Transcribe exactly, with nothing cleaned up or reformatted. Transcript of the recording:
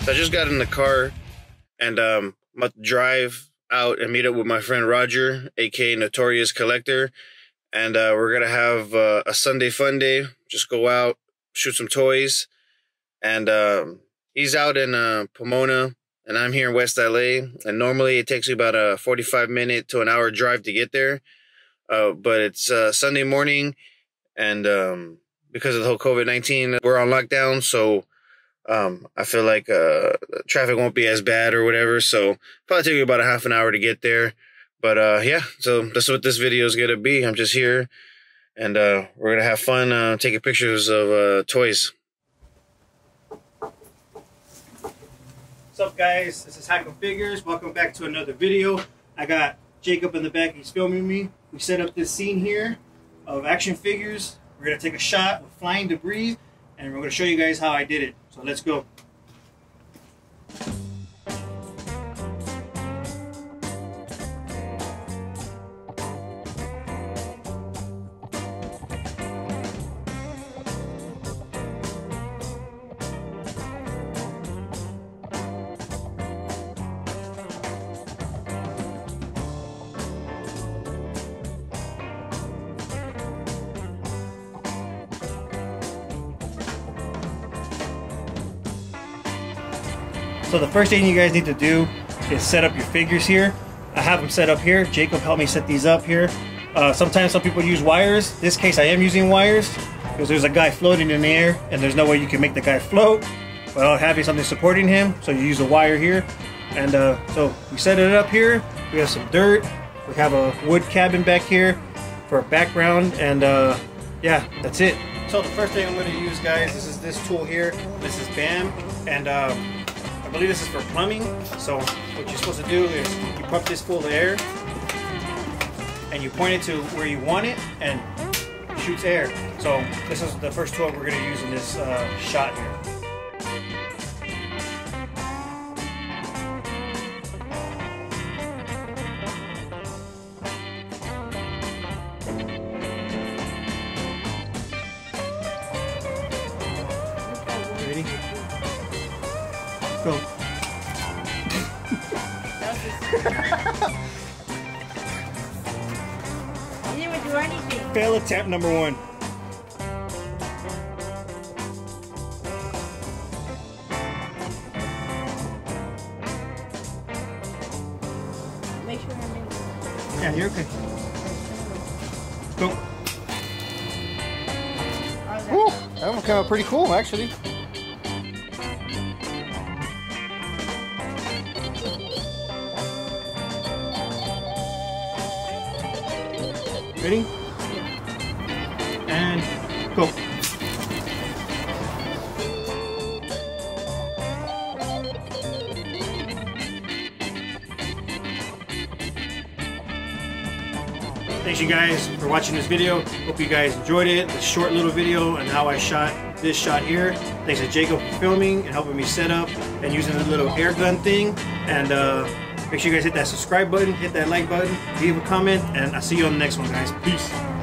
So I just got in the car, and um, I'm about to drive out and meet up with my friend Roger, aka Notorious Collector, and uh, we're gonna have uh, a Sunday fun day. Just go out, shoot some toys, and um, he's out in uh, Pomona, and I'm here in West L A. And normally it takes me about a forty-five minute to an hour drive to get there, uh, but it's uh, Sunday morning, and um, because of the whole COVID nineteen, we're on lockdown, so. Um, I feel like uh, traffic won't be as bad or whatever, so probably take me about a half an hour to get there. But uh, yeah, so that's what this video is gonna be. I'm just here, and uh, we're gonna have fun uh, taking pictures of uh, toys. What's up, guys? This is Hack.em Figures. Welcome back to another video. I got Jacob in the back. He's filming me. We set up this scene here of action figures. We're gonna take a shot with flying debris, and we're gonna show you guys how I did it. So let's go. So the first thing you guys need to do is set up your figures here. I have them set up here. Jacob helped me set these up here. Uh, sometimes some people use wires. In this case, I am using wires because there's a guy floating in the air and there's no way you can make the guy float without having something supporting him. So you use a wire here. And uh, so we set it up here. We have some dirt. We have a wood cabin back here for a background. And uh, yeah, that's it. So the first thing I'm going to use, guys, this is this tool here. This is BAM. And uh, I believe this is for plumbing. So what you're supposed to do is you pump this full of air and you point it to where you want it and it shoots air. So this is the first tool we're going to use in this uh, shot here. Ready? Go. You didn't even do anything. Fail attempt number one. Make sure I'm in. Yeah, you're okay. Go. Woo, that one came out pretty cool, actually. Ready? And go. Thanks you guys for watching this video. Hope you guys enjoyed it. This short little video and how I shot this shot here. Thanks to Jacob for filming and helping me set up and using the little air gun thing. And uh, make sure you guys hit that subscribe button, hit that like button, leave a comment, and I'll see you on the next one, guys. Peace.